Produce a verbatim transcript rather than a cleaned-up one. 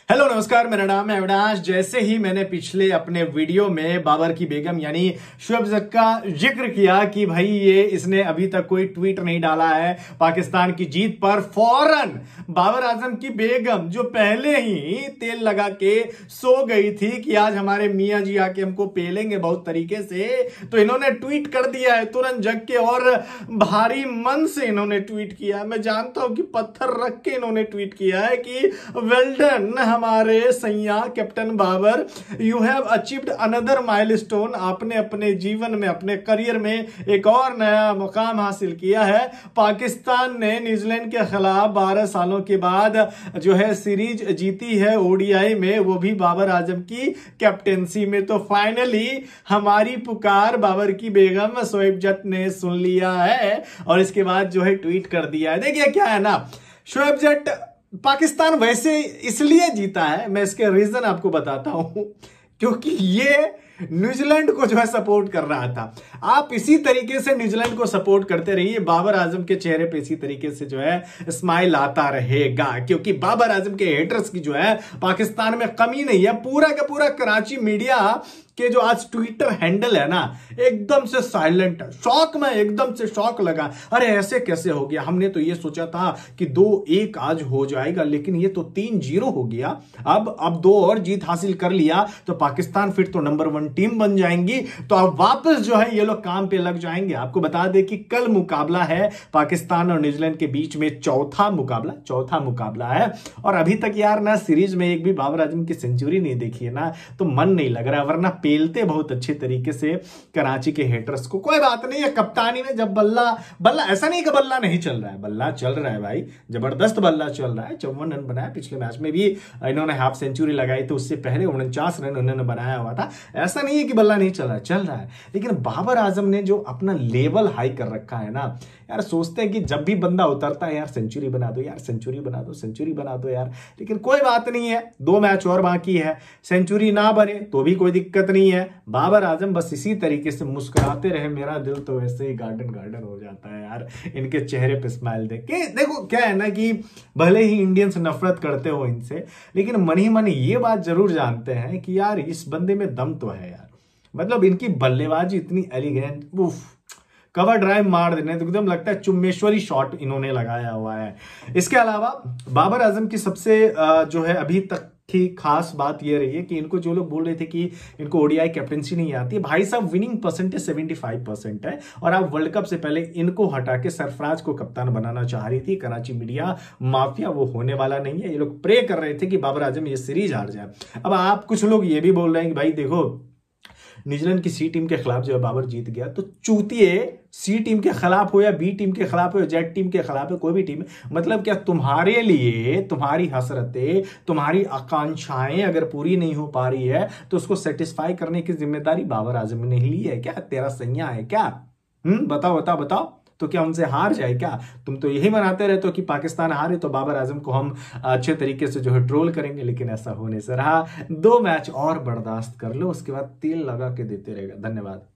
Hello नमस्कार, मेरा नाम है अविनाश। जैसे ही मैंने पिछले अपने वीडियो में बाबर की बेगम यानी शोएब जट का जिक्र किया कि भाई ये इसने अभी तक कोई ट्वीट नहीं डाला है पाकिस्तान की जीत पर, फौरन बाबर आजम की बेगम जो पहले ही तेल लगा के सो गई थी कि आज हमारे मियां जी आके हमको पेलेंगे बहुत तरीके से, तो इन्होंने ट्वीट कर दिया है तुरंत जग के, और भारी मन से इन्होंने ट्वीट किया। मैं जानता हूं कि पत्थर रख के इन्होंने ट्वीट किया है कि वेल डन हमारे सैया captain Babar, you have achieved another milestone. आपने अपने जीवन में, अपने करियर में एक और नया मुकाम हासिल किया है। पाकिस्तान ने न्यूजीलैंड के खिलाफ बारह सालों के बाद जो है सीरीज जीती है ओडीआई में, वो भी बाबर आजम की कैप्टेंसी में। तो फाइनली हमारी पुकार बाबर की बेगम शोएब जट ने सुन लिया है और इसके बाद जो है ट्वीट कर दिया है। देखिए क्या है ना, शोएब जट पाकिस्तान वैसे इसलिए जीता है, मैं इसके रीजन आपको बताता हूं, क्योंकि ये न्यूजीलैंड को जो है सपोर्ट कर रहा था। आप इसी तरीके से न्यूजीलैंड को सपोर्ट करते रहिए, बाबर आजम के चेहरे पे इसी तरीके से जो है स्माइल आता रहेगा, क्योंकि बाबर आजम के हेटर्स की जो है पाकिस्तान में कमी नहीं है। पूरा का पूरा कराची मीडिया के जो आज ट्विटर हैंडल है ना, एकदम से साइलेंट है, शॉक में, एकदम से शॉक लगा। अरे ऐसे कैसे हो गया, हमने तो ये सोचा था कि दो एक आज हो जाएगा, लेकिन ये तो तीन जीरो हो गया। अब अब दो और जीत हासिल कर लिया तो पाकिस्तान फिर तो नंबर वन टीम बन जाएंगी, तो अब वापस जो है ये लोग काम पे लग जाएंगे। आपको बता दें कि कल मुकाबला है पाकिस्तान और न्यूजीलैंड के बीच में, चौथा मुकाबला चौथा मुकाबला है, और अभी तक यार ना सीरीज में एक भी बाबर आजम की सेंचुरी नहीं देखी है ना, तो मन नहीं लग रहा, वरना पेलते बहुत अच्छे तरीके से कराची के हेटर्स को। कोई बात नहीं है, कप्तानी में जब बल्ला बल्ला ऐसा नहीं कि बल्ला नहीं चल रहा है, बल्ला चल रहा है भाई, जबरदस्त बल्ला चल रहा है। चौवन रन बनाया, पिछले मैच में भी इन्होंने हाफ सेंचुरी लगाई, तो उससे पहले उनचास रन उन्होंने बनाया हुआ था। ऐसा नहीं है कि बल्ला नहीं चल रहा है, चल रहा है। लेकिन बाबर आजम ने जो अपना लेवल हाई कर रखा है ना यार, सोचते हैं कि जब भी बंदा उतरता है यार सेंचुरी बना दो, यार सेंचुरी बना दो, सेंचुरी बना दो यार। लेकिन कोई बात नहीं है, दो मैच और बाकी है, सेंचुरी ना बने तो भी कोई दिक्कत नहीं है। बाबर आजम बस इसी तरीके से मुस्कुराते रहे, मेरा दिल तो वैसे ही गार्डन गार्डन हो जाता है यार इनके चेहरे पे स्माइल देख के। देखो क्या है ना कि भले ही इंडियंस नफरत करते हो इनसे, लेकिन मन ही मन ये बात जरूर जानते हैं कि यार इस बंदे में दम तो है यार। मतलब इनकी बल्लेबाजी इतनी एलिगेंट, उफ, कवर ड्राइव मार देने तो एकदम लगता है चुम्मेश्वरी शॉट इन्होंने लगाया हुआ है। इसके अलावा बाबर आजम की सबसे जो है अभी तक की खास बात यह रही है कि इनको जो लोग बोल रहे थे कि इनको ओडीआई कैप्टेंसी नहीं आती है, भाई साहब विनिंग परसेंटेज पचहत्तर परसेंट है, और आप वर्ल्ड कप से पहले इनको हटा के सरफराज को कप्तान बनाना चाह रही थी कराची मीडिया माफिया। वो होने वाला नहीं है, ये लोग प्रे कर रहे थे कि बाबर आजम ये सीरीज हार जाए। अब आप कुछ लोग ये भी बोल रहे हैं कि भाई देखो न्यूजीलैंड की सी टीम के खिलाफ जो है बाबर जीत गया, तो चूतिए सी टीम के खिलाफ हो या बी टीम के खिलाफ हो या जेड टीम के खिलाफ हो, कोई भी टीम, मतलब क्या तुम्हारे लिए तुम्हारी हसरतें, तुम्हारी आकांक्षाएं अगर पूरी नहीं हो पा रही है तो उसको सेटिस्फाई करने की जिम्मेदारी बाबर आजम ने ही ली है क्या? तेरा सैया है क्या? हम्म बताओ बताओ बताओ, तो क्या उनसे हार जाए क्या? तुम तो यही मनाते रहते हो कि पाकिस्तान हारे तो बाबर आजम को हम अच्छे तरीके से जो है ट्रोल करेंगे, लेकिन ऐसा होने से रहा। दो मैच और बर्दाश्त कर लो, उसके बाद तेल लगा के देते रहेगा। धन्यवाद।